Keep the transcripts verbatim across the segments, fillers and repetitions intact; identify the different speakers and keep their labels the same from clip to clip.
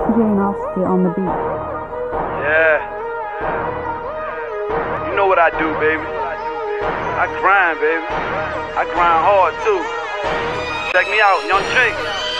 Speaker 1: Jane on the beat.
Speaker 2: Yeah. You know what I do, baby. I grind, baby. I grind hard, too. Check me out, Young Jake.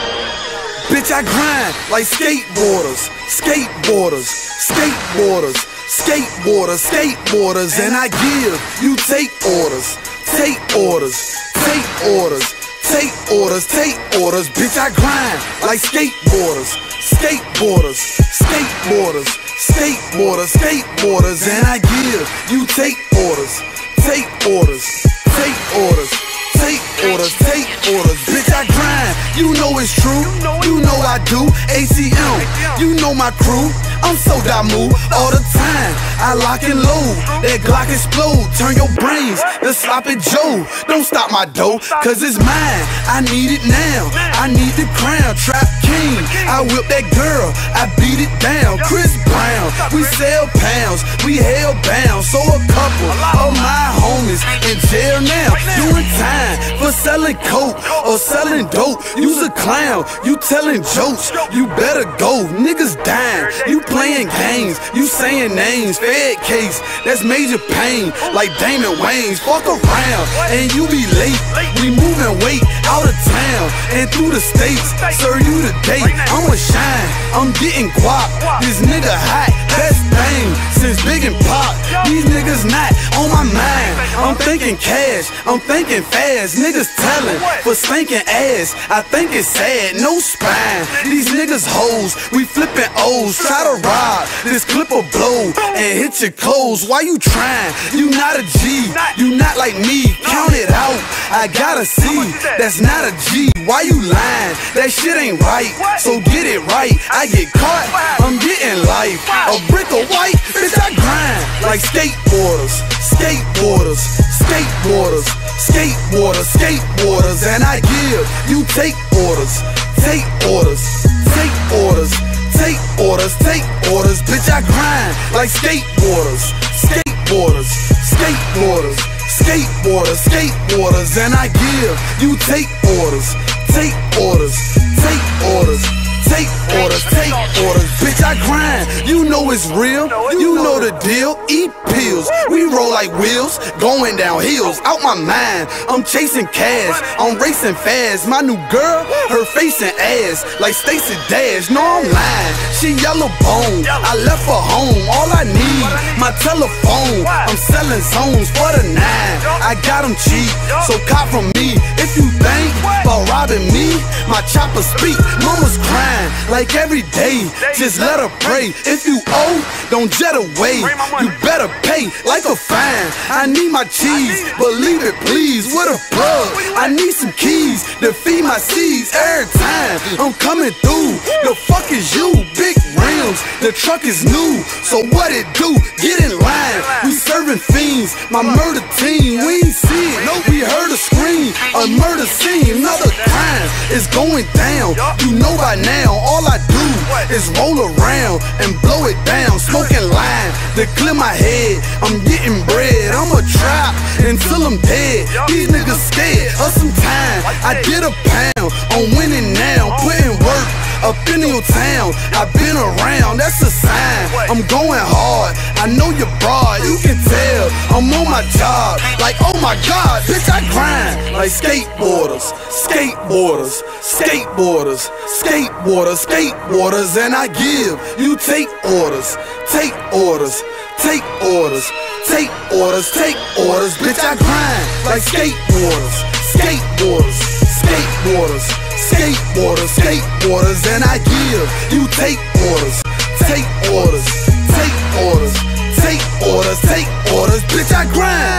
Speaker 3: Bitch, I grind like skateboarders, skateboarders, skateboarders, skateboarders, skateboarders, and I give you take orders, take orders, take orders, take orders, take orders. Bitch, I grind like skateboarders, skateboarders, skateboarders, skateboarders, skateboarders, and I give you take orders, take orders, take orders, take orders, take orders. Bitch, I grind, you know it's true, you know I do. A C M, you know my crew, I'm so Damu all the time. I lock and load, that Glock explode, turn your brains to sloppy Joe. Don't stop my dough, cause it's mine, I need it now. I need the crown, trap king, I whip that girl, I beat it down. Chris Brown, we sell pounds, we hell bound. So a couple of my homies in jail now, doing time for selling coke or selling dope. You's a clown, you telling jokes, you better go. Niggas dying, you playing games, you saying names. Fed case, that's major pain, like Damon Wayans. Fuck around, and you be late. We moving weight out of town and through the states. Serve you the date, I'ma shine, I'm getting guap. This nigga hot, best thing since Big and Pop. These niggas not on my mind. I'm thinking cash, I'm thinking fast. Niggas telling for spanking ass. I think it's sad, no spine. These niggas hoes, we flipping O's. Try to rob, this clip will blow and hit your clothes. Why you trying? You not a G, you not like me. Count it out, I gotta see. That's not a G, why you lying? That shit ain't right, so get it right. I get caught, I'm getting life. A brick of white, bitch, I grind like skateboarders, skateboarders, skateboarders, skateboarders, skateboarders, and I give you take orders, take orders, take orders, take orders, take orders. Bitch, I grind like skateboarders, skateboarders, skateboarders, skateboarders, skateboarders, and I give you take orders, take orders, take orders, take orders, take orders. Bitch, I grind, you know it's real, you know the deal. Eat pills, we roll like wheels, going down hills, out my mind. I'm chasing cash, I'm racing fast. My new girl, her face and ass like Stacey Dash. No, I'm lying, she yellow bone, I left her home. All I need, my telephone. I'm selling zones for the nine, I got them cheap, so cop from me. If you think about robbing me, my chopper speak. Mama's crying like every day, just let her pray. If you owe, don't jet away, you better pay like a fine. I need my cheese, believe it please, with a plug. I need some keys to feed my seeds every time I'm coming through. The fuck is you? Big rims, the truck is new, so what it do? Get in line, we serving fiends, my murder team. We ain't see it, no, we heard a scream, a murder scene. Another crime is going down, you know by now. All I do is roll around and blow it down, smoking line to clear my head. I'm getting bread, I'ma trap until I'm dead. These niggas scared of some time. I did a pound, I'm winning now, putting work up in your town. I've been around, that's a sign. I'm going hard, I know you're broad, you can tell I'm on my job. Like, oh my God, bitch, I grind like skateboarders, skateboarders, skateboarders, skateboarders, skateboarders, and I give you take orders, take orders, take orders, take orders, take orders. Bitch, I grind like skateboarders, skateboarders, skateboarders, skateboarders, skateboarders, and I give you take orders, take orders, take orders, take orders, take orders. Bitch, I grind.